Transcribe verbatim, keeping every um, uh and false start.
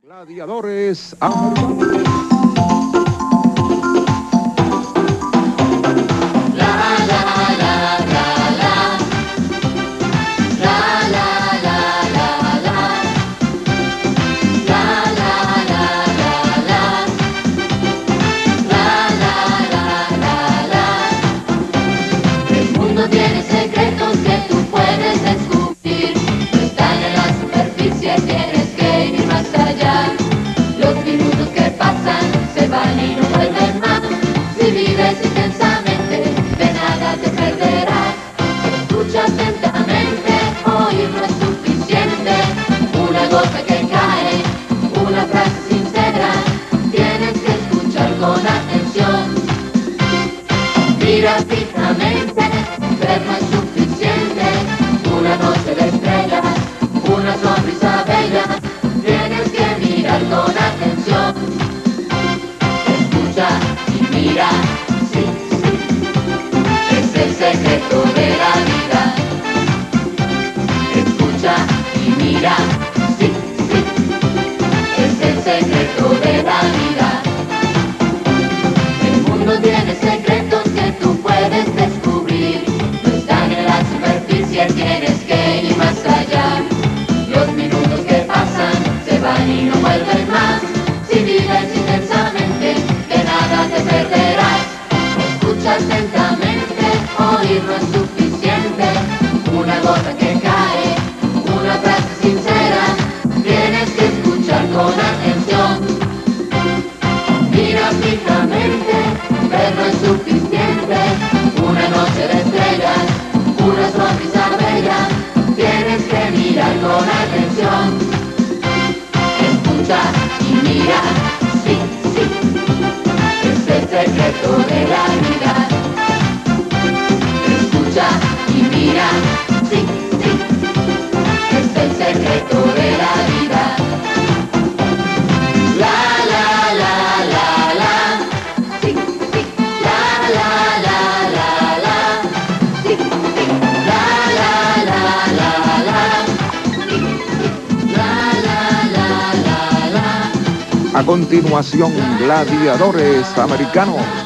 Gladiadores americanos. Tiene secretos que tú puedes descubrir, no están en la superficie, tienes que ir más allá. Los minutos que pasan se van y no vuelven más. Si vives intensamente, de nada te perderás. Escucha atentamente, oír no es suficiente. Una gota que cae, una frase sincera, tienes que escuchar con atención. Mira fijamente, ver no es suficiente, una noche de estrellas, una sonrisa bella, tienes que mirar con atención. Escucha y mira, sí, sí, es el secreto de la vida. Escucha y mira, sí, sí, es el secreto de la vida. El mundo tiene secretos que tú puedes descubrir. Tienes que ir más allá. Los minutos que pasan se van y no vuelven más. Si vives intensamente, de nada te perderás. Escucha atentamente, oír no es suficiente. Una gota que cae, una frase sincera, tienes que escuchar con atención. Mira fijamente, ver no es suficiente. Una noche de estrellas, una sonrisa bella, tienes que mirar con atención. Escucha y mira, sí, sí, es el secreto de la vida. Escucha y mira, sí, sí, es el secreto de la vida. La, la, la, la, la, sí, sí, la, la, la, la, la, sí, sí. A continuación, Gladiadores Americanos.